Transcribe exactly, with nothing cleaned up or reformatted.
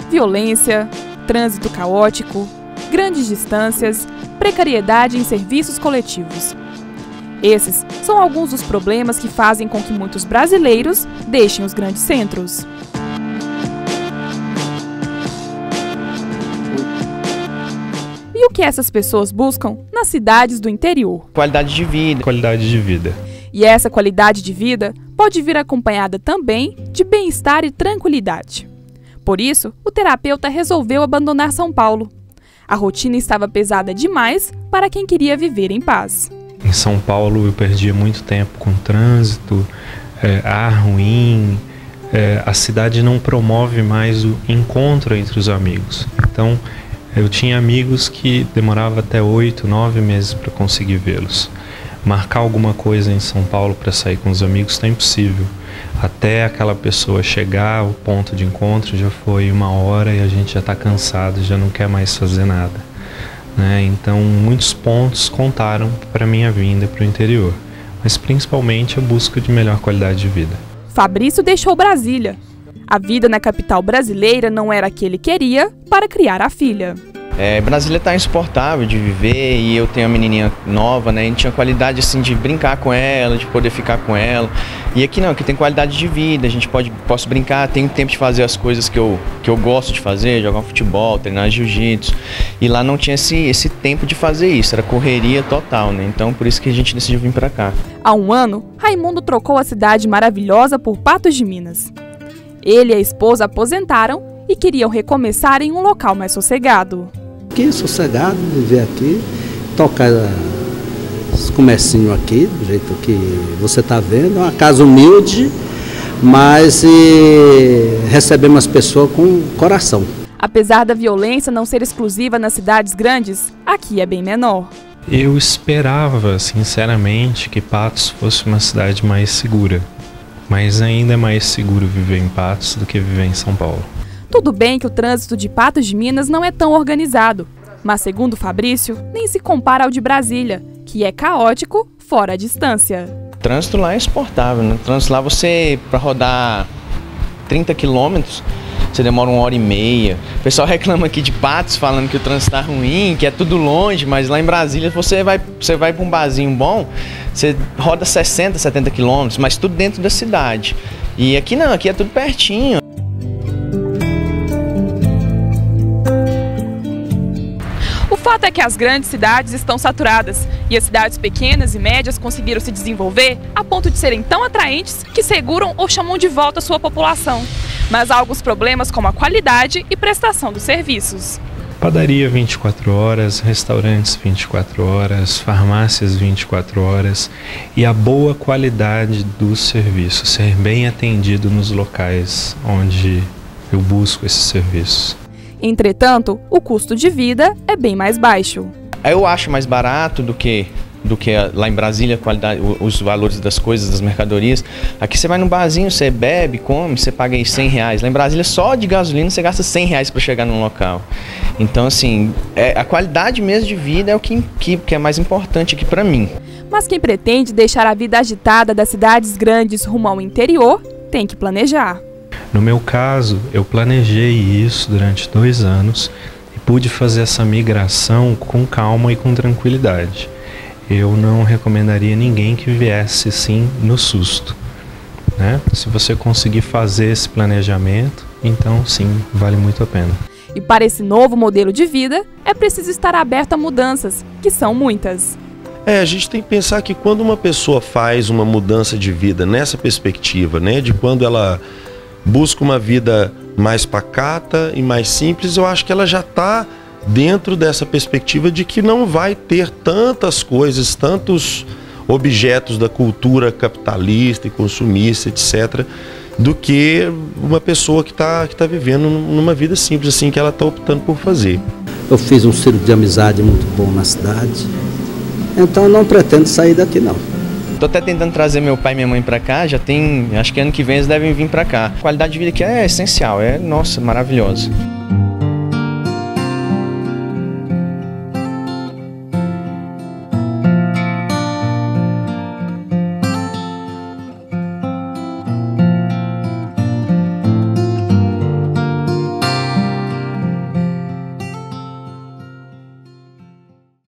violência, trânsito caótico, grandes distâncias, precariedade em serviços coletivos. Esses são alguns dos problemas que fazem com que muitos brasileiros deixem os grandes centros. E o que essas pessoas buscam nas cidades do interior? Qualidade de vida. Qualidade de vida. E essa qualidade de vida pode vir acompanhada também de bem-estar e tranquilidade. Por isso, o terapeuta resolveu abandonar São Paulo. A rotina estava pesada demais para quem queria viver em paz. Em São Paulo eu perdia muito tempo com trânsito, é, ar ruim, é, a cidade não promove mais o encontro entre os amigos. Então eu tinha amigos que demorava até oito, nove meses para conseguir vê-los. Marcar alguma coisa em São Paulo para sair com os amigos está impossível. Até aquela pessoa chegar ao ponto de encontro já foi uma hora e a gente já está cansado, já não quer mais fazer nada, né? Então muitos pontos contaram para a minha vinda para o interior, mas principalmente a busca de melhor qualidade de vida. Fabrício deixou Brasília. A vida na capital brasileira não era a que ele queria para criar a filha. É, Brasília tá insuportável de viver e eu tenho uma menininha nova, né? A gente tinha qualidade assim de brincar com ela, de poder ficar com ela. E aqui não, aqui tem qualidade de vida, a gente pode posso brincar, tenho tempo de fazer as coisas que eu, que eu gosto de fazer, jogar um futebol, treinar jiu-jitsu. E lá não tinha esse, esse tempo de fazer isso, era correria total, né? Então por isso que a gente decidiu vir para cá. Há um ano, Raimundo trocou a cidade maravilhosa por Patos de Minas. Ele e a esposa aposentaram e queriam recomeçar em um local mais sossegado. Aqui, sossegado, viver aqui, tocar esse comercinho aqui, do jeito que você está vendo, é uma casa humilde, mas e, recebemos as pessoas com coração. Apesar da violência não ser exclusiva nas cidades grandes, aqui é bem menor. Eu esperava, sinceramente, que Patos fosse uma cidade mais segura, mas ainda é mais seguro viver em Patos do que viver em São Paulo. Tudo bem que o trânsito de Patos de Minas não é tão organizado, mas segundo Fabrício, nem se compara ao de Brasília, que é caótico fora a distância. O trânsito lá é insuportável, né? O trânsito lá você, para rodar trinta quilômetros, você demora uma hora e meia. O pessoal reclama aqui de Patos, falando que o trânsito está ruim, que é tudo longe, mas lá em Brasília você vai, você vai para um barzinho bom, você roda sessenta, setenta quilômetros, mas tudo dentro da cidade. E aqui não, aqui é tudo pertinho. O fato é que as grandes cidades estão saturadas e as cidades pequenas e médias conseguiram se desenvolver a ponto de serem tão atraentes que seguram ou chamam de volta a sua população. Mas há alguns problemas como a qualidade e prestação dos serviços. Padaria vinte e quatro horas, restaurantes vinte e quatro horas, farmácias vinte e quatro horas e a boa qualidade do serviço, ser bem atendido nos locais onde eu busco esses serviços. Entretanto, o custo de vida é bem mais baixo. Eu acho mais barato do que, do que lá em Brasília, a qualidade, os valores das coisas, das mercadorias. Aqui você vai num barzinho, você bebe, come, você paga aí cem reais. Lá em Brasília, só de gasolina, você gasta cem reais para chegar num local. Então, assim, é, a qualidade mesmo de vida é o que, que, que é mais importante aqui para mim. Mas quem pretende deixar a vida agitada das cidades grandes rumo ao interior, tem que planejar. No meu caso, eu planejei isso durante dois anos e pude fazer essa migração com calma e com tranquilidade. Eu não recomendaria ninguém que viesse assim no susto, né? Se você conseguir fazer esse planejamento, então sim, vale muito a pena. E para esse novo modelo de vida, é preciso estar aberto a mudanças, que são muitas. É, a gente tem que pensar que quando uma pessoa faz uma mudança de vida nessa perspectiva, né, de quando ela busca uma vida mais pacata e mais simples, eu acho que ela já está dentro dessa perspectiva de que não vai ter tantas coisas, tantos objetos da cultura capitalista e consumista, etcétera, do que uma pessoa que está que tá vivendo numa vida simples, assim, que ela está optando por fazer. Eu fiz um círculo de amizade muito bom na cidade, então eu não pretendo sair daqui não. Tô até tentando trazer meu pai e minha mãe para cá, já tem, acho que ano que vem eles devem vir para cá. A qualidade de vida aqui é essencial, é, nossa, maravilhosa.